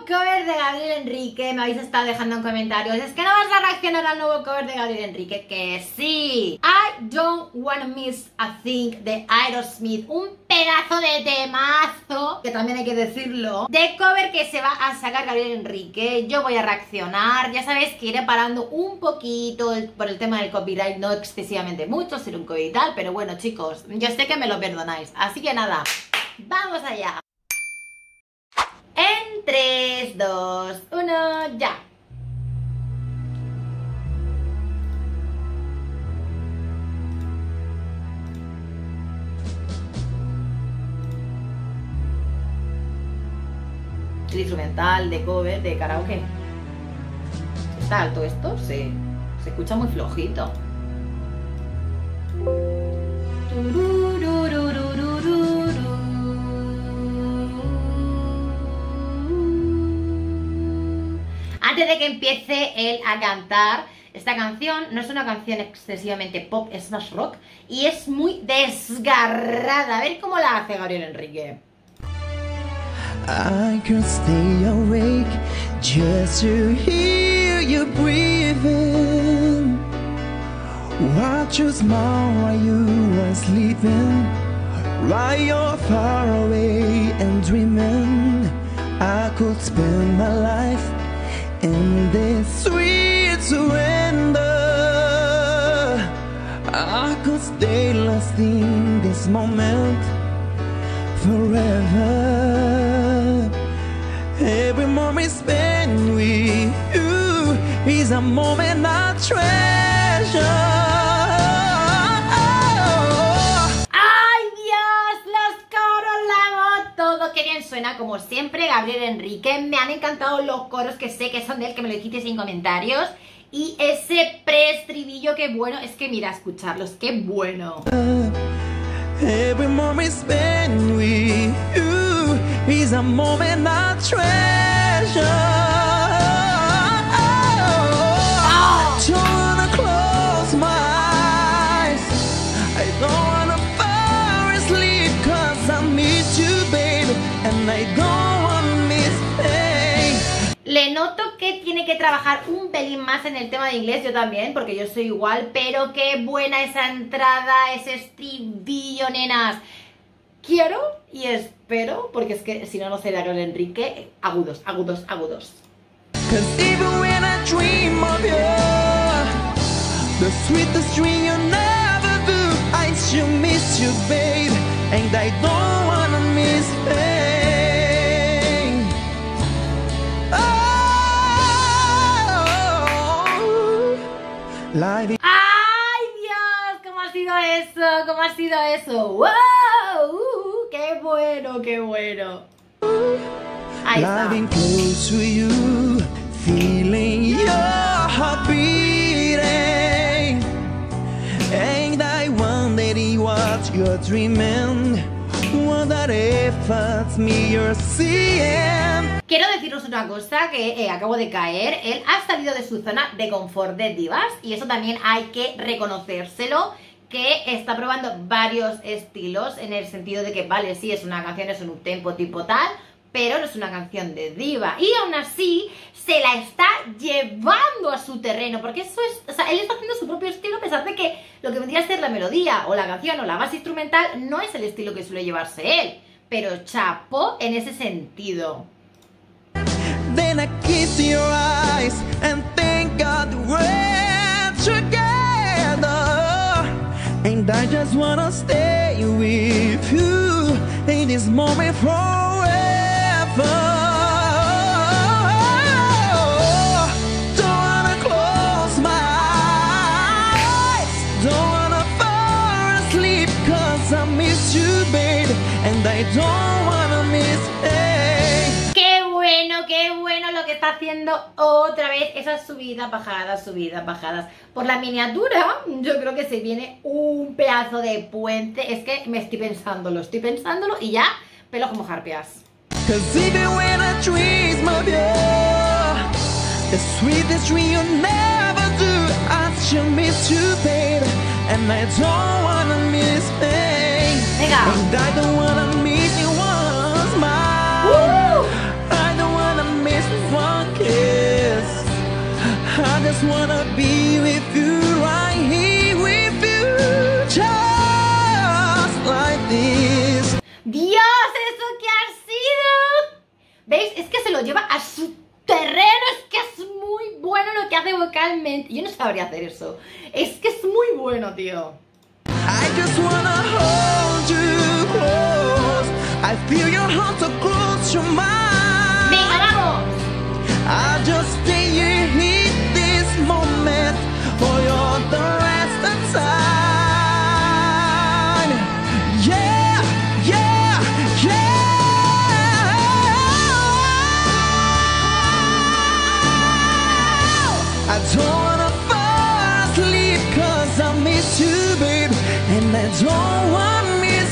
cover de Gabriel Enrique. Me habéis estado dejando en comentarios, es que no vas a reaccionar al nuevo cover de Gabriel Enrique. Que sí. I Don't Wanna Miss a Thing de Aerosmith. Un pedazo de temazo, que también hay que decirlo, de cover que se va a sacar Gabriel Enrique. Yo voy a reaccionar. Ya sabéis que iré parando un poquito por el tema del copyright, no excesivamente mucho, sino un cover y tal. Pero bueno, chicos, yo sé que me lo perdonáis. Así que nada, vamos allá. En 3, 2, 1, ya. El instrumental de cover de karaoke. ¿Está alto esto? Sí. Se escucha muy flojito. Antes de que empiece él a cantar, esta canción no es una canción excesivamente pop, es más rock y es muy desgarrada. A ver cómo la hace Gabriel Enrique. I could stay awake just to hear you breathing. Watch you smile while you were sleeping. While you're far away and dreaming, I could spend my life in this sweet surrender. I could stay lost in this moment forever. Every moment spent with you is a moment I treasure. ¡Ay, Dios! Los coros, la voz, todo. Qué bien suena, como siempre, Gabriel Enrique. Me han encantado los coros, que sé que son de él, que me lo dijiste en comentarios. Y ese preestribillo, qué bueno. Es que mira, escucharlos, qué bueno. Every moment spent with you is a moment I treasure. I don't wanna close my eyes. I don't wanna fall asleep, 'cause I miss you, baby, and I don't wanna miss pain. Le noto que tiene que trabajar un pelín más en el tema de inglés, yo también, porque yo soy igual, pero qué buena esa entrada, ese estribillo, nenas. Quiero y espero, porque es que si no, no será Gabriel Enrique, agudos, agudos, agudos. 'Cause even when I dream of you, the sweetest dream you never do, I still miss you, babe, and I don't wanna miss pain. Oh, life. ¡Ay, Dios! ¿Cómo ha sido eso? ¿Cómo ha sido eso? ¡Wow! ¡Qué bueno, qué bueno! Ahí está. Living close to you, feeling your heart beating, and I wondered what you're dreaming, wonder if it's me you're seeing. Quiero deciros una cosa que acabo de caer. Él ha salido de su zona de confort de divas y eso también hay que reconocérselo, que está probando varios estilos, en el sentido de que, vale, sí, es una canción, es un uptempo tipo tal, pero no es una canción de diva. Y aún así se la está llevando a su terreno, porque eso es, o sea, él está haciendo su propio estilo, a pesar de que lo que vendría a ser la melodía o la canción o la base instrumental no es el estilo que suele llevarse él. Pero chapó en ese sentido. Then I kiss your eyes and thank God we're together, and I just wanna stay with you in this moment forever. Don't wanna close my eyes, don't wanna fall asleep, 'cause I miss you, babe, and I don't wanna miss pain. Qué bueno lo que está haciendo otra vez, esas subidas, bajadas. Por la miniatura, yo creo que se viene un pedazo de puente. Es que me estoy pensándolo y ya, pelo como harpias. 'Cause even when I dream of you, the sweetest dream you never do, I still miss you, babe, and I don't wanna miss pain. Venga. And I don't wanna miss you once more. I don't wanna miss just wanna be with you, right here with you, just like this. ¡Dios! ¿Eso qué ha sido? ¿Veis? Es que se lo lleva a su terreno. Es que es muy bueno lo que hace vocalmente. Yo no sabría hacer eso. Es que es muy bueno, tío. I just wanna hold you close. I feel your heart so close to mine. ¡Venga, vamos! I'll just stay here in this moment for your the rest of time. Yeah, yeah, yeah. I don't wanna fall asleep 'cause I miss you, babe, and I don't want miss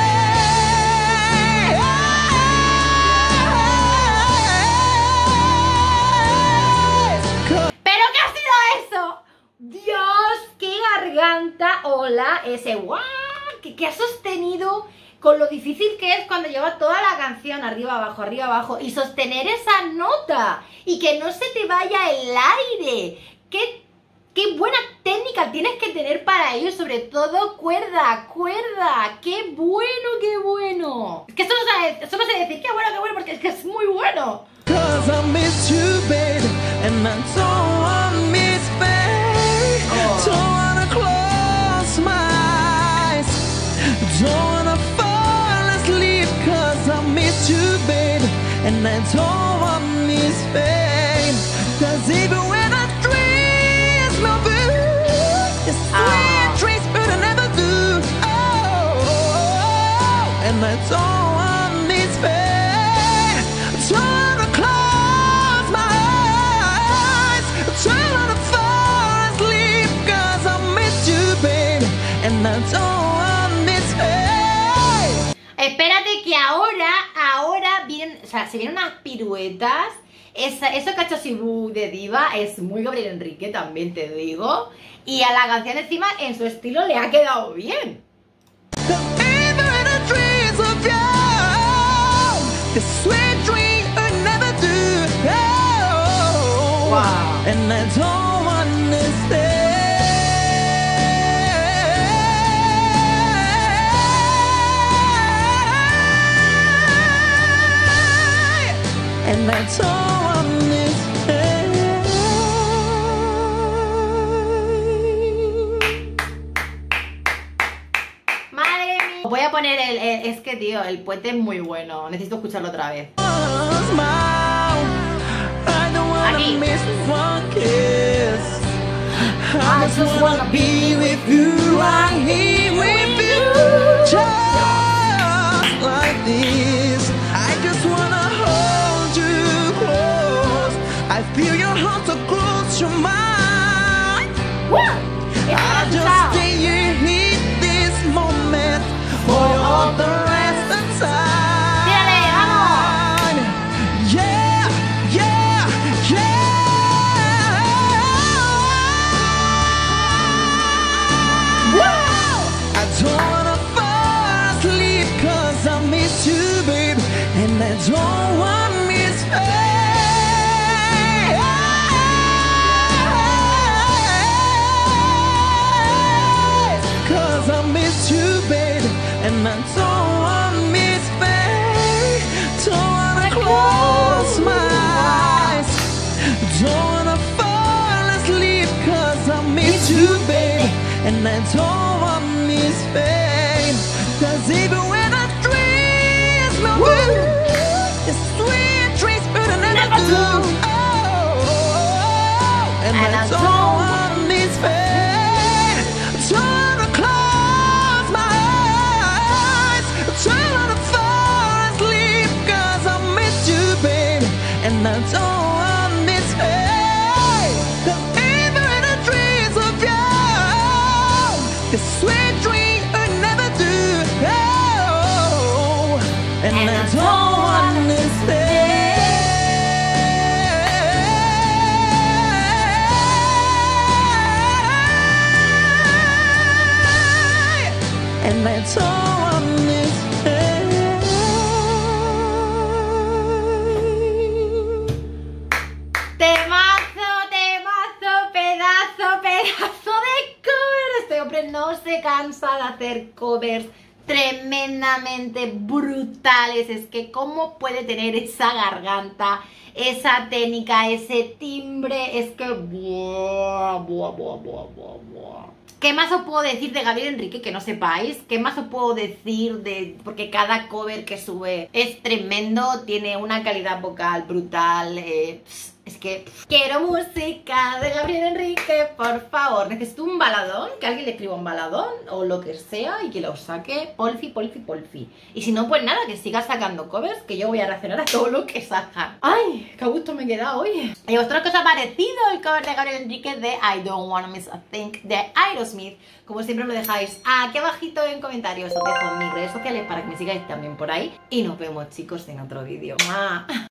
¿Pero qué ha sido eso? ¡Dios! ¡Qué garganta! Hola, ese guau que ha sostenido con lo difícil que es cuando lleva toda la canción arriba, abajo y sostener esa nota y que no se te vaya el aire. ¡Qué buena técnica tienes que tener para ello! Sobre todo cuerda. ¡Qué bueno, qué bueno! Es que solo sé decir qué bueno, porque es que es muy bueno. 'Cause I miss you, babe, and I don't want miss, babe. Don't wanna close my eyes. Don't wanna fall asleep 'cause I miss you, babe, and I don't want miss, babe. 'Cause even when I dream my blue, it's sweet dreams, but I never do. Oh, and I don't want miss, babe. Don't wanna close my eyes. Don't wanna fall asleep 'cause I miss you, babe, and I don't want miss, babe. Espérate que ahora vienen, o sea, se vienen unas piruetas. Eso que ha hecho Sibu de diva es muy Gabriel Enrique, también te digo. Y a la canción encima, en su estilo, le ha quedado bien. Even in dreams of you, the sweet dream I never do. Oh, Wow. and I don't want to stay. And I don't want to stay. Madre mía. Voy a poner es que, tío, el puente es muy bueno. Necesito escucharlo otra vez. Aquí. I just wanna be with you, right here with you, just like this. I just wanna hold you close. I feel your heart so close to mine. I just stay here in this moment for all the rest of time. Tírale, vamos. Yeah, yeah, yeah. I don't wanna fall asleep 'cause I miss you, babe, and I don't want miss, cause I miss you, babe, and I don't want miss, babe. Don't wanna close my eyes. Don't wanna fall asleep 'cause I miss you, babe, and I don't want miss, babe. 'Cause even when I dream my blue, it's sweet dreams, but I never do. Oh, and I don't want miss, babe. Don't wanna close my eyes. Don't wanna fall asleep 'cause I miss you, babe, and I don't want miss, babe. 'Cause even in the dreams of you, the sweet dream I never do. Oh, and I don't want to stay. And I don't want to stay. Temazo, pedazo de cover! Este hombre no se cansa de hacer covers tremendamente brutales. Es que cómo puede tener esa garganta, esa técnica, ese timbre. Es que... buah, buah, buah, buah, buah, buah. ¿Qué más os puedo decir de Gabriel Enrique que no sepáis? ¿Qué más os puedo decir de...? Porque cada cover que sube es tremendo, tiene una calidad vocal brutal, es que... Quiero música de Gabriel Enrique, por favor. Necesito un baladón, que alguien le escriba un baladón o lo que sea y que lo saque polfi, polfi, polfi. Y si no, pues nada, que siga sacando covers, que yo voy a reaccionar a todo lo que saca. ¡Ay! ¡Qué a gusto me he quedado hoy! ¿Y vosotros qué os ha parecido el cover de Gabriel Enrique de I Don't Wanna Miss a Thing de Aerosmith? Como siempre me dejáis aquí abajito en comentarios. Os dejo mis redes sociales para que me sigáis también por ahí. Y nos vemos, chicos, en otro vídeo. ¡Mua!